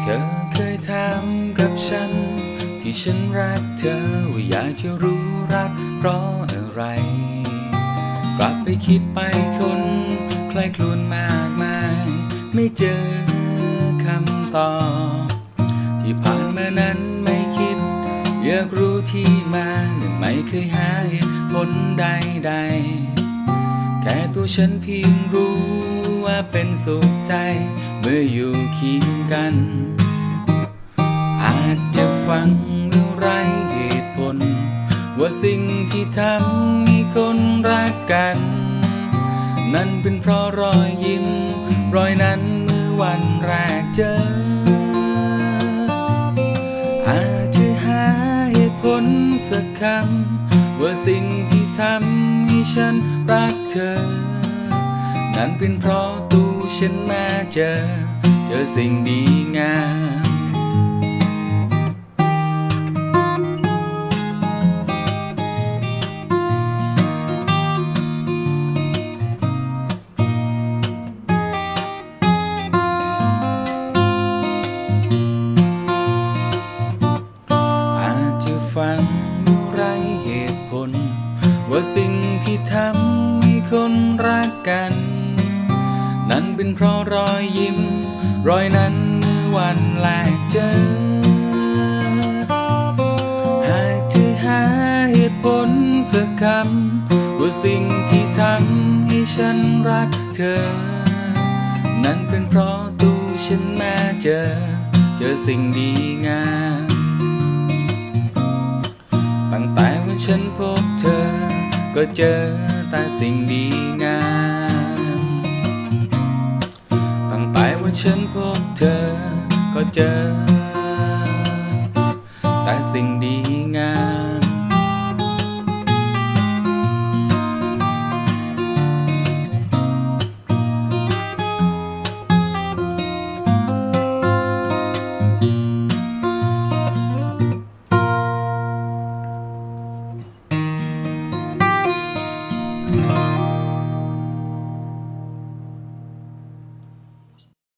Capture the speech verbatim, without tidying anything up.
อเคยถามกับฉันที่ฉันรักเธอว่าอยากจะรู้รักเพราะอะไรกลับไปคิดไปคนใครครวญมากมายไม่เจอคำตอบที่ผ่านมานั้นไม่คิดอยากรู้ที่มาไม่เคยหาเหตุผลใดๆแค่ตัวฉันเพียงรู้ว่าเป็นสุขใจเมื่ออยู่เคียงกันอาจจะฟังแล้วไร้เหตุผลว่าสิ่งที่ทำให้คนรักกันนั่นเป็นเพราะรอยยิ้มรอยนั้นเมื่อวันแรกเจออาจจะหาเหตุผลสักคำว่าสิ่งที่ทำให้ฉันรักเธอนั่นเป็นเพราะตัวฉันมาเจอเจอสิ่งดีงามฟังไร้เหตุผลว่าสิ่งที่ทำให้คนรักกันนั่นเป็นเพราะรอยยิ้มรอยนั้นเมื่อวันแรกเจอหากจะหาเหตุผลสักคำว่าสิ่งที่ทำให้ฉันรักเธอนั่นเป็นเพราะตัวฉันมาเจอเจอสิ่งดีงามตั้งแต่วันฉันพบเธอก็เจอแต่สิ่งดีงามตั้งแต่วันฉันพบเธอก็เจอ